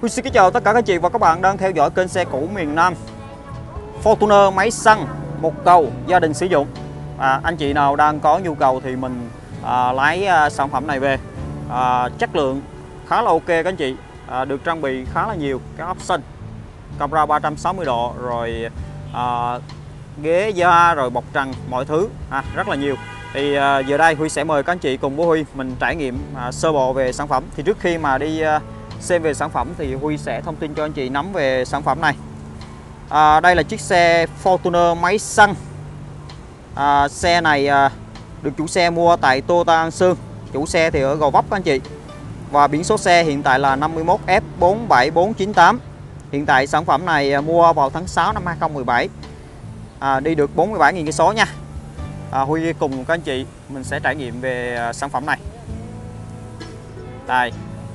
Huy xin kính chào tất cả các chị và các bạn đang theo dõi kênh xe cũ miền Nam. Fortuner máy xăng một cầu gia đình sử dụng. Anh chị nào đang có nhu cầu thì mình lái sản phẩm này về. Chất lượng khá là ok các anh chị, được trang bị khá là nhiều các option, camera 360 độ, rồi ghế da, rồi bọc trần, mọi thứ rất là nhiều. Thì giờ đây Huy sẽ mời các anh chị cùng với Huy mình trải nghiệm sơ bộ về sản phẩm. Thì trước khi mà đi xem về sản phẩm thì Huy sẽ thông tin cho anh chị nắm về sản phẩm này. Đây là chiếc xe Fortuner máy xăng. Xe này được chủ xe mua tại Toyota An Sương. Chủ xe thì ở Gò Vấp các anh chị. Và biển số xe hiện tại là 51F47498. Hiện tại sản phẩm này mua vào tháng 6 năm 2017. Đi được 47.000 cây số nha. Huy cùng các anh chị mình sẽ trải nghiệm về sản phẩm này. Đây,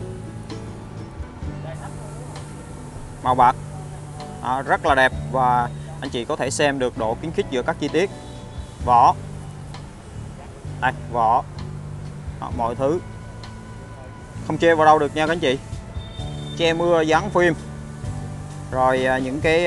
màu bạc rất là đẹp, và anh chị có thể xem được độ kín khít giữa các chi tiết. Vỏ đây, vỏ mọi thứ không chê vào đâu được nha các anh chị. Che mưa dán phim, rồi những cái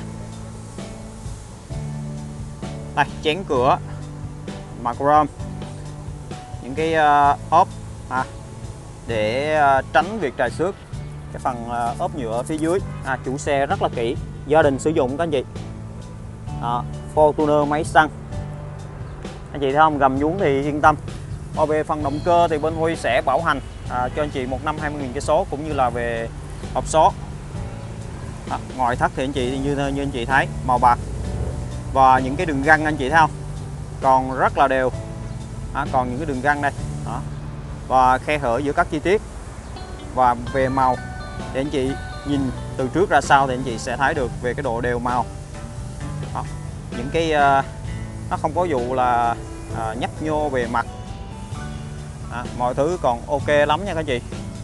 đây, chén cửa mặt chrome, những cái ốp để tránh việc trầy xước. Cái phần ốp nhựa ở phía dưới, chủ xe rất là kỹ, gia đình sử dụng các anh chị. Fortuner máy xăng, anh chị thấy không, gầm nhún thì yên tâm. Và về phần động cơ thì bên Huy sẽ bảo hành cho anh chị 1 năm 20.000 cây số, cũng như là về hộp số. Ngoại thất thì anh chị như anh chị thấy màu bạc, và những cái đường găng anh chị thấy không, còn rất là đều. Còn những cái đường găng đây và khe hở giữa các chi tiết. Và về màu thì anh chị nhìn từ trước ra sau thì anh chị sẽ thấy được về cái độ đều màu. Những cái nó không có vụ là nhấp nhô về mặt. Mọi thứ còn ok lắm nha các chị.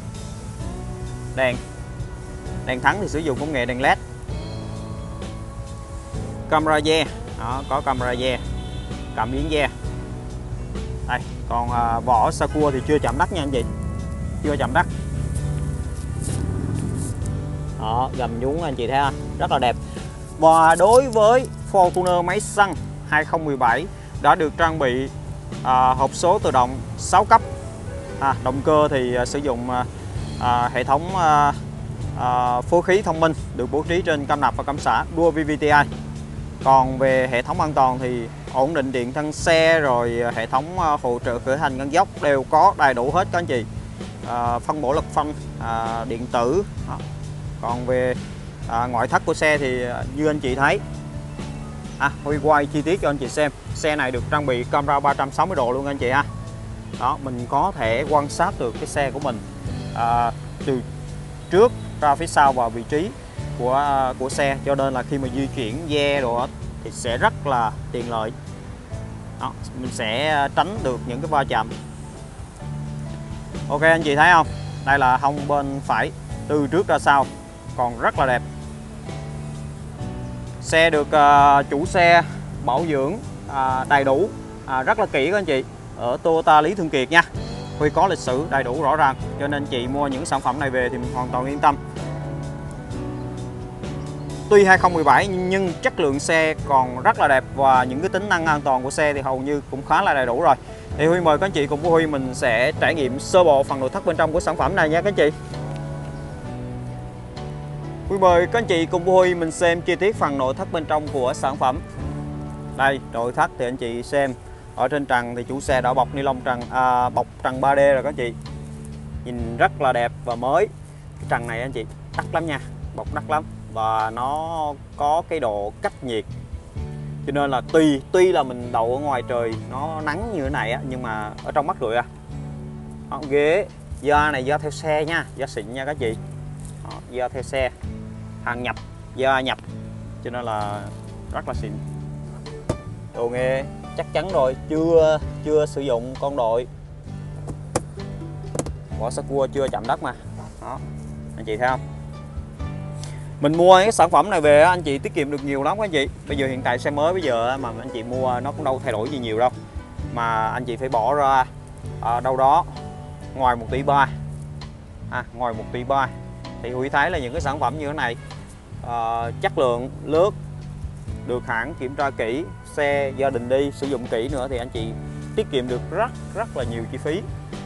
Đèn thắng thì sử dụng công nghệ đèn led. Camera re, có camera re, cảm biến re. Đây, còn vỏ Sakua thì chưa chạm đất nha anh chị, chưa chạm đất. Gầm nhún anh chị thấy không? Rất là đẹp. Và đối với Fortuner máy xăng 2017 đã được trang bị hộp số tự động 6 cấp. Động cơ thì sử dụng hệ thống phối khí thông minh được bố trí trên cam nạp và cam xả Dual VVTi. Còn về hệ thống an toàn thì ổn định điện thân xe, rồi hệ thống hỗ trợ khởi hành ngang dốc đều có đầy đủ hết các anh chị. Phân bổ lực phanh điện tử. Còn về ngoại thất của xe thì như anh chị thấy, Huy quay chi tiết cho anh chị xem. Xe này được trang bị camera 360 độ luôn anh chị ha. Mình có thể quan sát được cái xe của mình từ trước ra phía sau và vị trí của xe, cho nên là khi mà di chuyển ve đồ thì sẽ rất là tiện lợi. Mình sẽ tránh được những cái va chạm. Ok anh chị thấy không, đây là hông bên phải từ trước ra sau còn rất là đẹp. Xe được chủ xe bảo dưỡng đầy đủ rất là kỹ các anh chị, ở Toyota Lý Thường Kiệt nha. Huy có lịch sử đầy đủ rõ ràng, cho nên chị mua những sản phẩm này về thì mình hoàn toàn yên tâm. Tuy 2017 nhưng chất lượng xe còn rất là đẹp, và những cái tính năng an toàn của xe thì hầu như cũng khá là đầy đủ rồi. Thì Huy mời các anh chị cùng với Huy mình sẽ trải nghiệm sơ bộ phần nội thất bên trong của sản phẩm này nha các anh chị. Huy mời các anh chị cùng với Huy mình xem chi tiết phần nội thất bên trong của sản phẩm. Đây, nội thất thì anh chị xem ở trên trần thì chủ xe đã bọc ni lông trần, bọc trần 3D rồi các anh chị. Nhìn rất là đẹp và mới. Cái trần này anh chị đắt lắm nha, bọc đắt lắm, và nó có cái độ cách nhiệt, cho nên là tuy là mình đậu ở ngoài trời nó nắng như thế này nhưng mà ở trong mát rượi ghế da này da theo xe nha, da xịn nha các chị. Da theo xe, hàng nhập, da nhập, cho nên là rất là xịn. Đồ nghề chắc chắn rồi, chưa sử dụng con đội. Vỏ Sakua chưa chạm đất mà. Anh chị thấy không? Mình mua cái sản phẩm này về anh chị tiết kiệm được nhiều lắm các anh chị. Bây giờ hiện tại xe mới bây giờ mà anh chị mua nó cũng đâu thay đổi gì nhiều đâu, mà anh chị phải bỏ ra đâu đó ngoài 1,3 tỷ, ngoài 1,3 tỷ thì Huy thấy là những cái sản phẩm như thế này chất lượng lướt được hãng kiểm tra kỹ, xe gia đình đi sử dụng kỹ nữa thì anh chị tiết kiệm được rất là nhiều chi phí.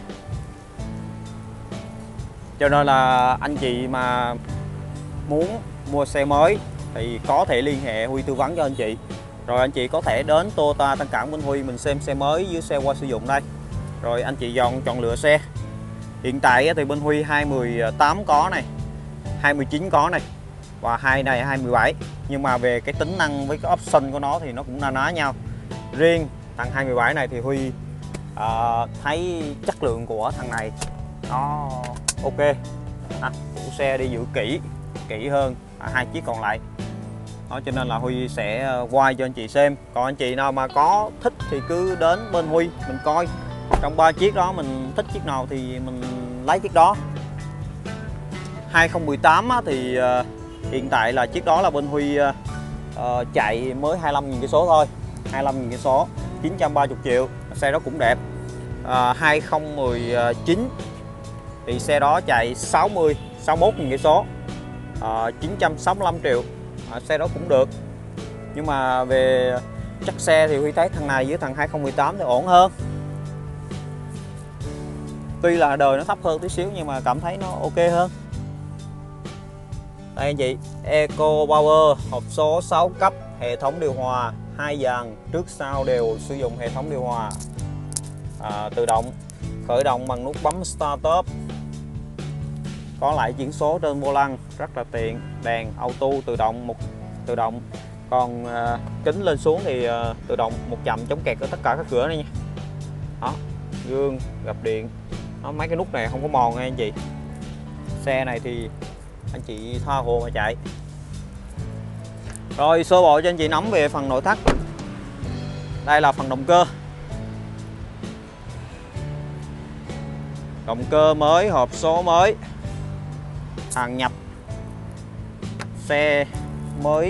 Cho nên là anh chị mà muốn mua xe mới thì có thể liên hệ Huy tư vấn cho anh chị. Rồi anh chị có thể đến Toyota Tân Cảng bên Huy mình xem xe mới với xe qua sử dụng đây. Rồi anh chị chọn lựa xe. Hiện tại thì bên Huy 2018 có này, 2019 có này và này 2017. Nhưng mà về cái tính năng với cái option của nó thì nó cũng na ná nhau. Riêng thằng 2017 này thì Huy thấy chất lượng của thằng này nó ok. Chủ xe đi giữ kỹ hơn hai chiếc còn lại. Đó, cho nên là Huy sẽ quay cho anh chị xem. Còn anh chị nào mà có thích thì cứ đến bên Huy mình coi. Trong 3 chiếc đó mình thích chiếc nào thì mình lấy chiếc đó. 2018 thì hiện tại là chiếc đó là bên Huy chạy mới 25.000 cây số thôi. 25.000 cây số, 930 triệu. Xe đó cũng đẹp. 2019 thì xe đó chạy 61.000 cây số, 965 triệu. Xe đó cũng được. Nhưng mà về chất xe thì Huy thấy thằng này với thằng 2018 thì ổn hơn. Tuy là đời nó thấp hơn tí xíu nhưng mà cảm thấy nó ok hơn. Đây anh chị, Eco Power, hộp số 6 cấp, hệ thống điều hòa 2 dàn, trước sau đều sử dụng hệ thống điều hòa, tự động, khởi động bằng nút bấm Start Up, có lại chuyển số trên vô lăng rất là tiện, đèn auto tự động, còn kính lên xuống thì tự động một chạm chống kẹt ở tất cả các cửa này nha. Đó, gương gập điện. Đó, mấy cái nút này không có mòn nha anh chị. Xe này thì anh chị tha hồ mà chạy. Rồi sơ bộ cho anh chị nắm về phần nội thất. Đây là phần động cơ. Động cơ mới, hộp số mới, hàng nhập, xe mới,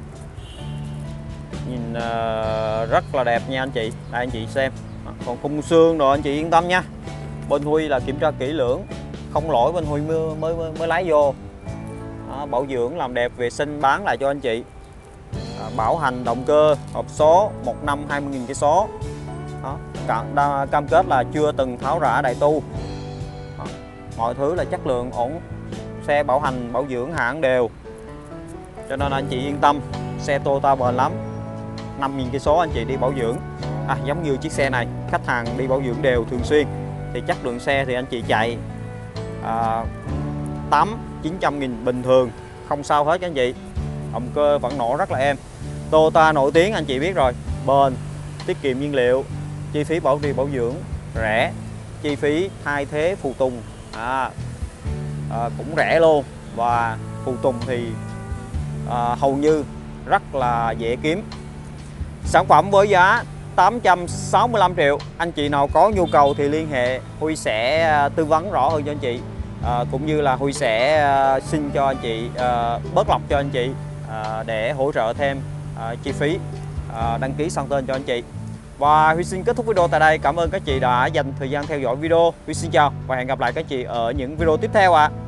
nhìn rất là đẹp nha anh chị. Đây anh chị xem. Còn khung xương rồi anh chị yên tâm nha, bên Huy là kiểm tra kỹ lưỡng, không lỗi bên Huy mới lái vô. Đó, bảo dưỡng làm đẹp, vệ sinh bán lại cho anh chị. Bảo hành động cơ, hộp số 1 năm 20.000 cây số. Đó, cam kết là chưa từng tháo rã đại tu. Đó, mọi thứ là chất lượng ổn, xe bảo hành bảo dưỡng hãng đều, cho nên anh chị yên tâm, xe Toyota bền lắm. 5.000 cây số anh chị đi bảo dưỡng. Giống như chiếc xe này, khách hàng đi bảo dưỡng đều thường xuyên thì chất lượng xe thì anh chị chạy 800-900.000 bình thường không sao hết các anh chị. Động cơ vẫn nổ rất là êm. Toyota nổi tiếng anh chị biết rồi, bền, tiết kiệm nhiên liệu, chi phí bảo trì bảo dưỡng rẻ, chi phí thay thế phụ tùng cũng rẻ luôn, và phụ tùng thì hầu như rất là dễ kiếm. Sản phẩm với giá 865 triệu. Anh chị nào có nhu cầu thì liên hệ, Huy sẽ tư vấn rõ hơn cho anh chị. Cũng như là Huy sẽ xin cho anh chị bớt lọc cho anh chị để hỗ trợ thêm chi phí đăng ký sang tên cho anh chị. Và Huy xin kết thúc video tại đây. Cảm ơn các chị đã dành thời gian theo dõi video. Huy xin chào và hẹn gặp lại các chị ở những video tiếp theo ạ.